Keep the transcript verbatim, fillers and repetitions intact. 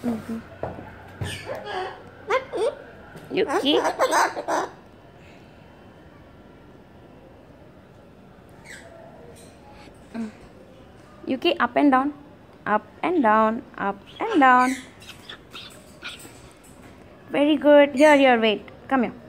Mm-hmm. Yuki. Yuki, up and down, up and down, up and down. Very good. Here, here, wait. Come here.